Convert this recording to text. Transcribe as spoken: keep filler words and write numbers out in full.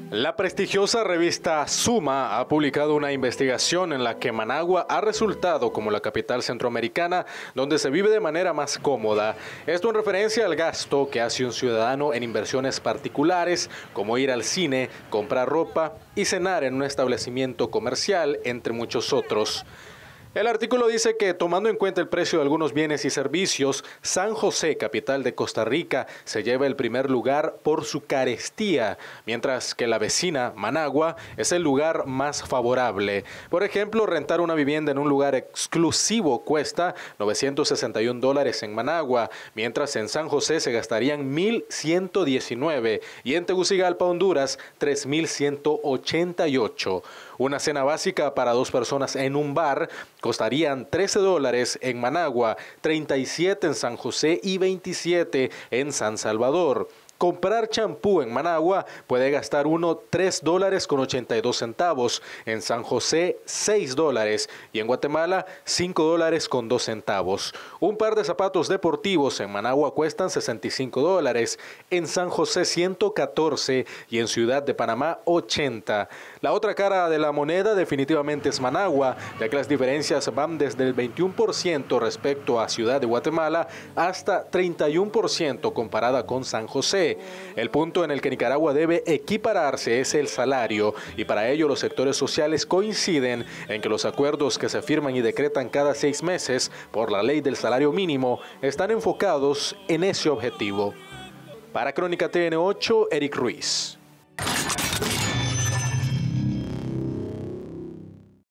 La prestigiosa revista Suma ha publicado una investigación en la que Managua ha resultado como la capital centroamericana donde se vive de manera más cómoda. Esto en referencia al gasto que hace un ciudadano en inversiones particulares, como ir al cine, comprar ropa y cenar en un establecimiento comercial, entre muchos otros. El artículo dice que, tomando en cuenta el precio de algunos bienes y servicios, San José, capital de Costa Rica, se lleva el primer lugar por su carestía, mientras que la vecina, Managua, es el lugar más favorable. Por ejemplo, rentar una vivienda en un lugar exclusivo cuesta novecientos sesenta y un dólares en Managua, mientras en San José se gastarían mil ciento diecinueve y en Tegucigalpa, Honduras, tres mil ciento ochenta y ocho. Una cena básica para dos personas en un bar costarían trece dólares en Managua, treinta y siete en San José y veintisiete en San Salvador. Comprar champú en Managua puede gastar uno tres dólares con ochenta y dos centavos, en San José seis dólares y en Guatemala cinco dólares con dos centavos. Un par de zapatos deportivos en Managua cuestan sesenta y cinco dólares, en San José ciento catorce y en Ciudad de Panamá ochenta. La otra cara de la moneda definitivamente es Managua, ya que las diferencias van desde el veintiuno por ciento respecto a Ciudad de Guatemala hasta treinta y uno por ciento comparada con San José. El punto en el que Nicaragua debe equipararse es el salario, y para ello los sectores sociales coinciden en que los acuerdos que se firman y decretan cada seis meses por la ley del salario mínimo están enfocados en ese objetivo. Para Crónica T N ocho, Eric Ruiz.